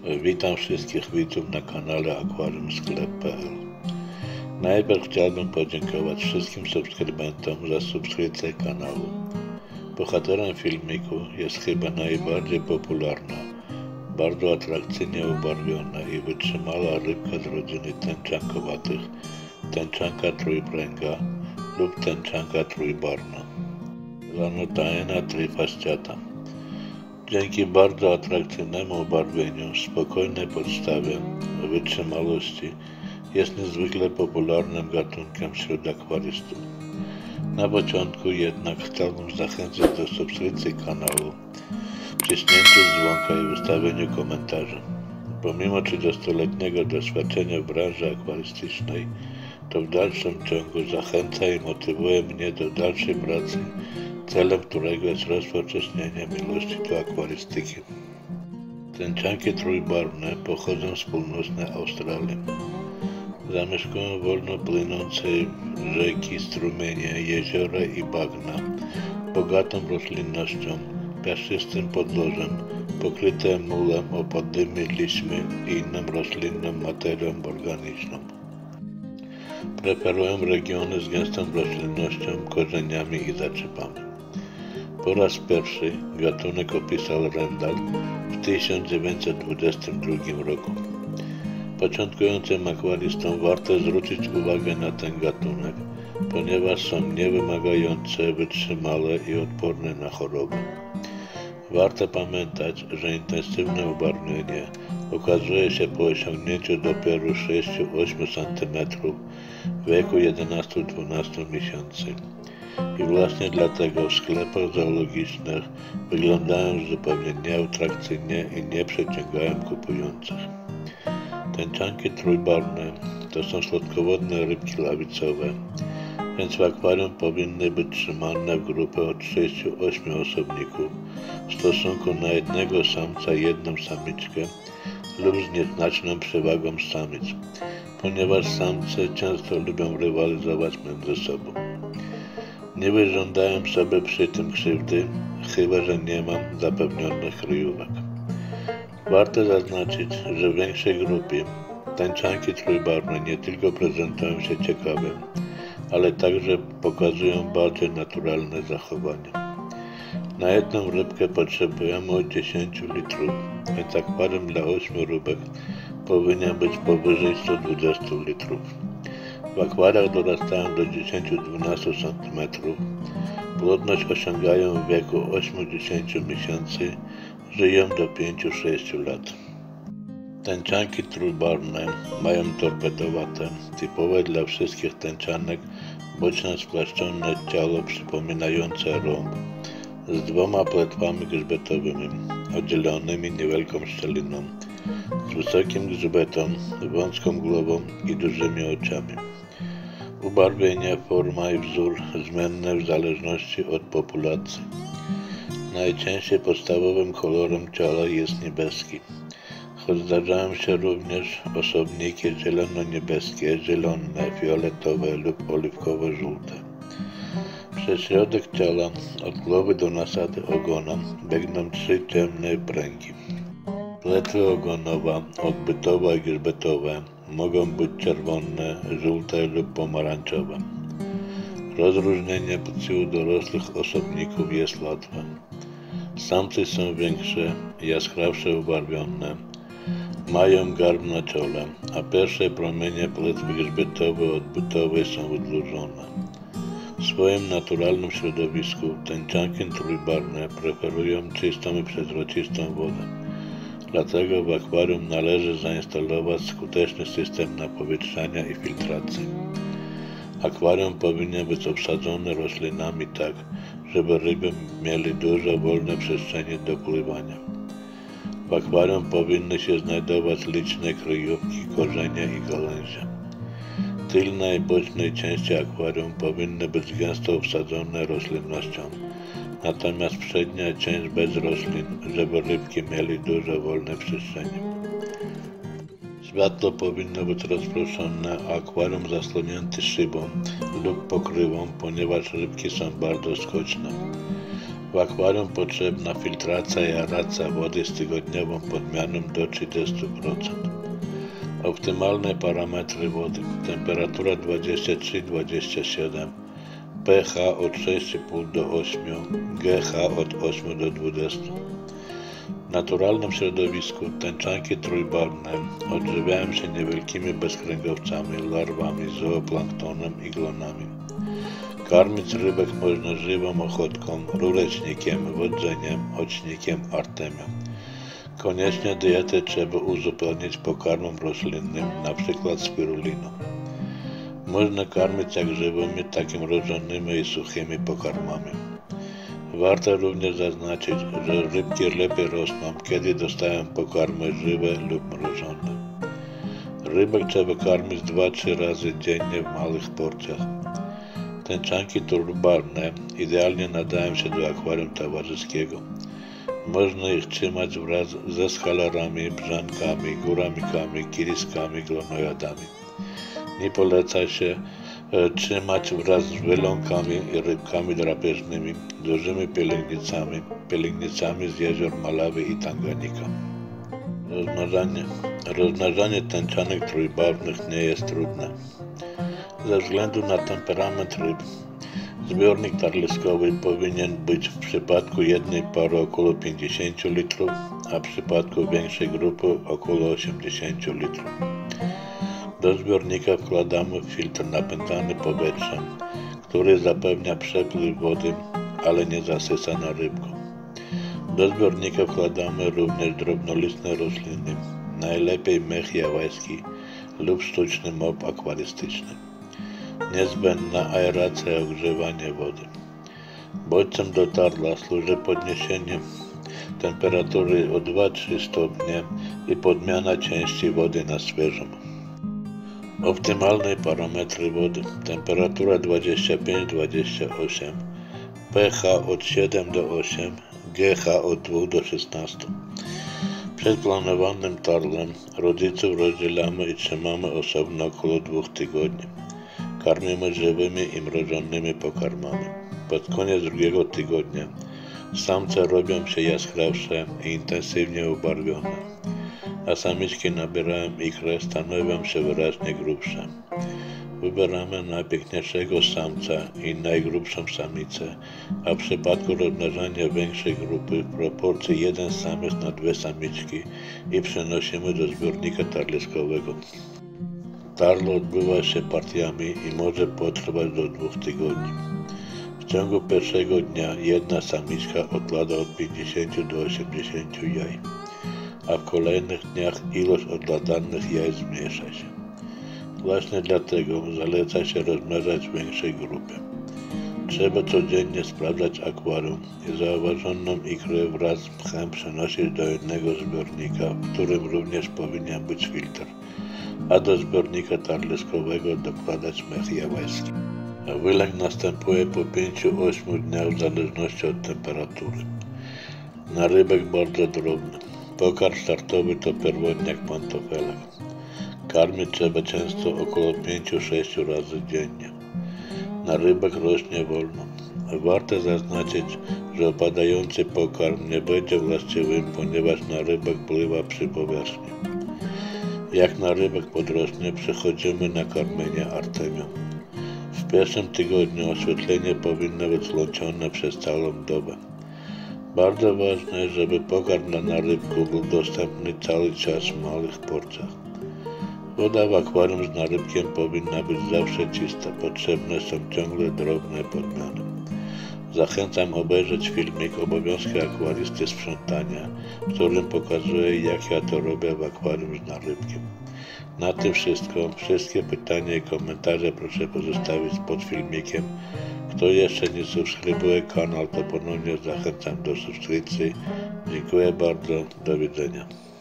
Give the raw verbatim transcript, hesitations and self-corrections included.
Witam wszystkich widzów na kanale akwarium sklep kropka p l. Najpierw chciałbym podziękować wszystkim subskrybentom za subskrypcję kanału. Bohaterem filmiku jest chyba najbardziej popularna, bardzo atrakcyjnie ubarwiona i wytrzymała rybka z rodziny tęczankowatych, tęczanka trójpręga lub tęczanka trójbarwna, Ranotaena trifasciata. Dzięki bardzo atrakcyjnemu ubarwieniu, spokojnej podstawie, wytrzymałości jest niezwykle popularnym gatunkiem wśród akwarystów. Na początku jednak chciałbym zachęcić do subskrypcji kanału, wciśnięciu dzwonka i wystawieniu komentarzy. Pomimo trzydziestoletniego doświadczenia w branży akwarystycznej, to w dalszym ciągu zachęca i motywuje mnie do dalszej pracy, celem którego jest rozpowszechnienie miłości do akwarystyki. Tęczanki trójbarwne pochodzą z północnej Australii. Zamieszkują wolno płynące rzeki, strumienie, jeziora i bagna, bogatą roślinnością, piaszczystym podłożem, pokryte mulem, opadłymi liśćmi i inną roślinną materią organiczną. Preferują regiony z gęstą roślinnością, korzeniami i zaczepami. Po raz pierwszy gatunek opisał Rendall w tysiąc dziewięćset dwudziestym drugim roku. Początkującym akwarystom warto zwrócić uwagę na ten gatunek, ponieważ są niewymagające, wytrzymałe i odporne na choroby. Warto pamiętać, że intensywne ubarwienie okazuje się po osiągnięciu dopiero sześć do ośmiu centymetrów w wieku jedenastu do dwunastu miesięcy. I właśnie dlatego w sklepach zoologicznych wyglądają zupełnie nieatrakcyjnie i nie przyciągają kupujących. Tęczanki trójbarwne to są słodkowodne rybki lawicowe, więc w akwarium powinny być trzymane w grupie od sześciu do ośmiu osobników w stosunku na jednego samca i jedną samiczkę lub z nieznaczną przewagą samic, ponieważ samce często lubią rywalizować między sobą. Nie wyżądają sobie przy tym krzywdy, chyba że nie mam zapewnionych kryjówek. Warto zaznaczyć, że w większej grupie tęczanki trójbarwne nie tylko prezentują się ciekawie, ale także pokazują bardziej naturalne zachowanie. Na jedną rybkę potrzebujemy od dziesięciu litrów, więc akwarium dla ośmiu rybek powinien być powyżej stu dwudziestu litrów. W akwariach dorastają do dziesięciu do dwunastu centymetrów, płodność osiągają w wieku ośmiu do dziesięciu miesięcy, żyją do pięciu do sześciu lat. Tęczanki trójbarwne mają torpedowate, typowe dla wszystkich tęczanek, boczne spłaszczone ciało przypominające rąb, z dwoma płetwami grzbietowymi, oddzielonymi niewielką szczeliną, z wysokim grzbietem, wąską głową i dużymi oczami. Ubarwienie, forma i wzór zmienne w zależności od populacji. Najczęściej podstawowym kolorem ciała jest niebieski, choć zdarzają się również osobniki zielono-niebieskie, zielone, fioletowe lub oliwkowo-żółte. Przez środek ciała, od głowy do nasady ogona, biegną trzy ciemne pręgi. Płetwy ogonowa, odbytowa i grzbietowe mogą być czerwone, żółte lub pomarańczowe. Rozróżnienie płci u dorosłych osobników jest łatwe. Samce są większe, jaskrawsze ubarwione, mają garb na czole, a pierwsze promienie płetwy grzbietowej odbytowej są wydłużone. W swoim naturalnym środowisku tęczanki trójbarwne preferują czystą i przezroczystą wodę. Dlatego w akwarium należy zainstalować skuteczny system napowietrzania i filtracji. Akwarium powinien być obsadzone roślinami tak, żeby ryby mieli dużo wolnej przestrzeni do pływania. W akwarium powinny się znajdować liczne kryjówki, korzenie i gałęzie. Tylne i bocznej części akwarium powinny być gęsto obsadzone roślinnością, natomiast przednia część bez roślin, żeby rybki mieli dużo wolnej przestrzeni. Światło powinno być rozproszone, a akwarium zasłonięte szybą lub pokrywą, ponieważ rybki są bardzo skoczne. W akwarium potrzebna filtracja i aeracja wody z tygodniową podmianą do trzydziestu procent. Optymalne parametry wody: temperatura dwadzieścia trzy do dwudziestu siedmiu, pH od sześć i pół do ośmiu, GH od ośmiu do dwudziestu. W naturalnym środowisku tęczanki trójbarwne odżywiają się niewielkimi bezkręgowcami, larwami, zooplanktonem i glonami. Karmić rybek można żywą ochotką, rurecznikiem, wodzeniem, ocznikiem, artemią. Koniecznie dietę trzeba uzupełnić pokarmem roślinnym, np. spiruliną. Można karmić jak żywymi, tak i mrożonymi i suchymi pokarmami. Warto również zaznaczyć, że rybki lepiej rosną, kiedy dostają pokarmy żywe lub mrożone. Rybek trzeba karmić dwa do trzech razy dziennie w małych porcjach. Tęczanki trójbarwne idealnie nadają się do akwarium towarzyskiego. Można ich trzymać wraz ze schalarami, brzankami, góramikami, kiriskami, glonojadami. Nie poleca się e, trzymać wraz z wylonkami i rybkami drapieżnymi, dużymi pielęgnicami, pielęgnicami z jezior Malawi i Tanganika. Rozmnażanie. Rozmnażanie tęczanek trójbarwnych nie jest trudne. Ze względu na temperament ryb, zbiornik tarliskowy powinien być w przypadku jednej pary około pięćdziesiąt litrów, a w przypadku większej grupy około osiemdziesiąt litrów. Do zbiornika wkładamy filtr napędzany powietrzem, który zapewnia przepływ wody, ale nie zasysa na rybku. Do zbiornika wkładamy również drobnolistne rośliny, najlepiej mech jałajski lub sztuczny mop akwarystyczny. Niezbędna aeracja i ogrzewanie wody. Bodźcem do tarla służy podniesienie temperatury o dwa do trzech stopnie i podmiana części wody na świeżą. Optymalne parametry wody: temperatura dwadzieścia pięć do dwudziestu ośmiu, pH od siedem do ośmiu, GH od dwóch do szesnastu. Przed planowanym tarlem rodziców rozdzielamy i trzymamy osobno około dwóch tygodni. Karmimy żywymi i mrożonymi pokarmami. Pod koniec drugiego tygodnia samce robią się jaskrawsze i intensywnie ubarwione, a samiczki nabierają ikrę, stanowią się wyraźnie grubsze. Wybieramy najpiękniejszego samca i najgrubszą samicę, a w przypadku rozmnażania większej grupy w proporcji jeden samiec na dwie samiczki i przenosimy do zbiornika tarliskowego. Tarlo odbywa się partiami i może potrwać do dwóch tygodni. W ciągu pierwszego dnia jedna samiczka odkłada od pięćdziesięciu do osiemdziesięciu jaj, a w kolejnych dniach ilość odladanych jaj zmniejsza się. Właśnie dlatego zaleca się rozmnażać w większej grupie. Trzeba codziennie sprawdzać akwarium i zauważoną ikrę wraz z pchem przenosić do innego zbiornika, w którym również powinien być filtr, a do zbiornika tarliskowego dokładać mech jałajski. Wylęk następuje po pięciu do ośmiu dniach w zależności od temperatury. Na rybek bardzo drobny. Pokarm startowy to pierwotniak pantofelek. Karmić trzeba często około pięciu do sześciu razy dziennie. Na rybek rośnie wolno. Warto zaznaczyć, że opadający pokarm nie będzie właściwym, ponieważ na rybek pływa przy powierzchni. Jak na rybek podrośnie, przechodzimy na karmienie artemią. W pierwszym tygodniu oświetlenie powinno być włączone przez całą dobę. Bardzo ważne, żeby pokarm dla rybku był dostępny cały czas w małych porcjach. Woda w akwarium z narybkiem powinna być zawsze czysta, potrzebne są ciągle drobne podmiany. Zachęcam obejrzeć filmik Obowiązki akwarysty sprzątania, w którym pokazuję, jak ja to robię w akwarium z narybkiem. Na tym wszystko. Wszystkie pytania i komentarze proszę pozostawić pod filmikiem. Kto jeszcze nie subskrybuje kanał, to ponownie zachęcam do subskrypcji. Dziękuję bardzo. Do widzenia.